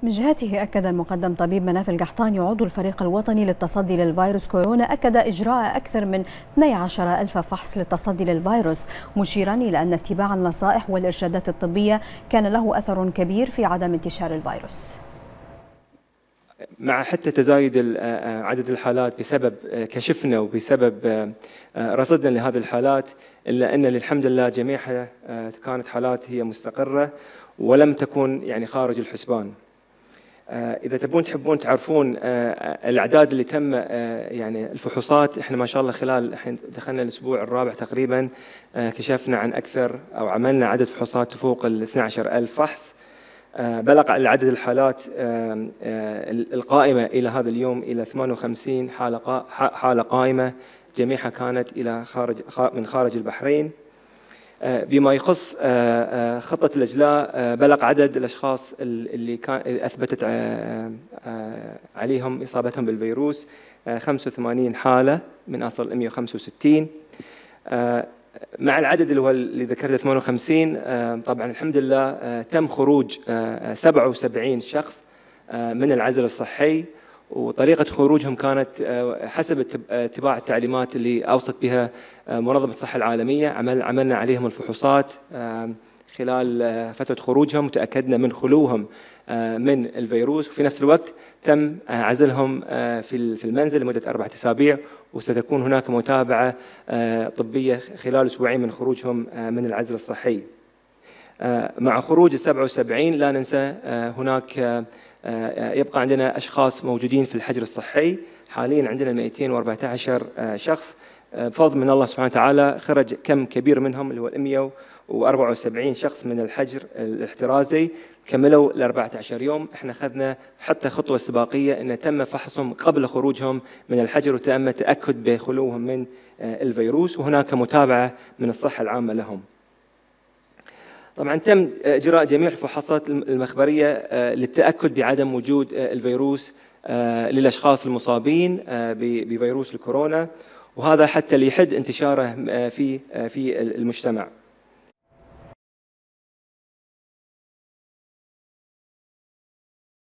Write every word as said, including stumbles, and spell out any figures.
من جهته أكد المقدم طبيب مناف القحطاني عضو الفريق الوطني للتصدي للفيروس كورونا أكد إجراء أكثر من اثني عشر ألف فحص للتصدي للفيروس، مشيرا إلى أن اتباع النصائح والإرشادات الطبية كان له أثر كبير في عدم انتشار الفيروس. مع حتى تزايد عدد الحالات بسبب كشفنا وبسبب رصدنا لهذه الحالات، إلا أن الحمد لله جميعها كانت حالات هي مستقرة ولم تكن يعني خارج الحسبان. إذا تبون تحبون تعرفون الأعداد اللي تم يعني الفحوصات، إحنا ما شاء الله خلال الحين دخلنا الأسبوع الرابع تقريبا كشفنا عن أكثر أو عملنا عدد فحوصات تفوق ال اثني عشر ألف فحص. بلغ عدد الحالات القائمة إلى هذا اليوم إلى ثمانية وخمسين حالة حالة قائمة، جميعها كانت إلى خارج من خارج البحرين. بما يخص خطة الإجلاء، بلغ عدد الأشخاص اللي كان أثبتت عليهم إصابتهم بالفيروس خمسة وثمانين حالة من أصل مئة وخمسة وستين. مع العدد اللي هو اللي ذكرته ثمانية وخمسين، طبعا الحمد لله تم خروج سبعة وسبعين شخص من العزل الصحي، وطريقة خروجهم كانت حسب اتباع التعليمات اللي أوصت بها منظمة الصحة العالمية. عمل عملنا عليهم الفحوصات خلال فترة خروجهم، وتأكدنا من خلوهم من الفيروس، وفي نفس الوقت تم عزلهم في المنزل لمدة أربعة أسابيع، وستكون هناك متابعة طبية خلال أسبوعين من خروجهم من العزل الصحي. مع خروج السبعة وسبعين لا ننسى هناك يبقى عندنا أشخاص موجودين في الحجر الصحي. حاليا عندنا مئتين وأربعة عشر شخص، بفضل من الله سبحانه وتعالى خرج كم كبير منهم اللي هو مئة وأربعة وسبعين شخص من الحجر الاحترازي، كملوا ال أربعة عشر يوم. احنا اخذنا حتى خطوة سباقية ان تم فحصهم قبل خروجهم من الحجر، وتم التأكد بخلوهم من الفيروس، وهناك متابعة من الصحة العامة لهم. طبعا تم إجراء جميع الفحوصات المخبرية للتأكد بعدم وجود الفيروس للأشخاص المصابين بفيروس الكورونا، وهذا حتى ليحد انتشاره في في المجتمع.